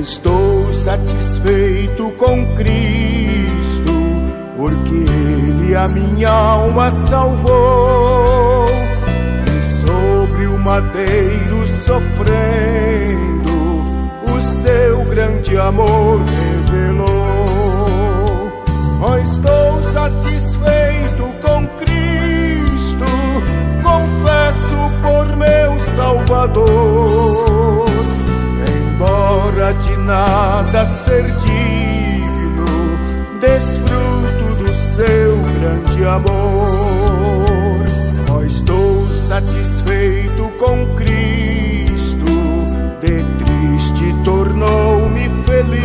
Estou satisfeito com Cristo, porque Ele a minha alma salvou. E sobre o madeiro sofrendo, o seu grande amor revelou. Oh, estou satisfeito com Cristo, confesso por meu Salvador. Embora de nada ser digno, desfruto do seu grande amor. Oh, estou satisfeito com Cristo, de triste tornou-me feliz,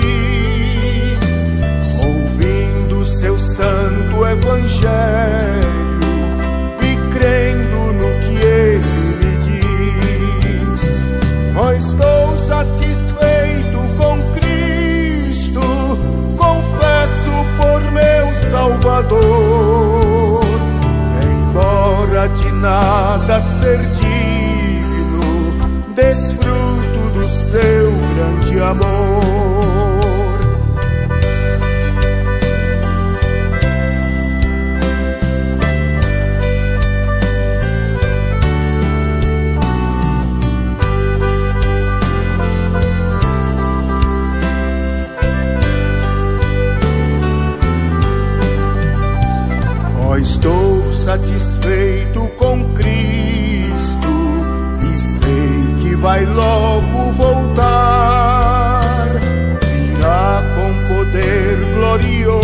ouvindo seu santo evangelho e crendo no que ele me diz. Oh, estou satisfeito com Cristo, confesso por meu Salvador. Embora de nada ser digno, desfruto do seu grande amor. Estou satisfeito com Cristo e sei que vai logo voltar. Virá com poder glorioso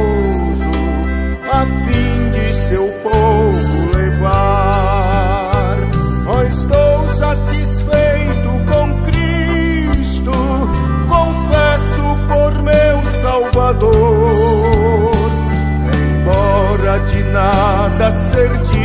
a fim de seu povo levar. Oh, estou satisfeito com Cristo, confesso por meu Salvador. Embora de nada ser digno,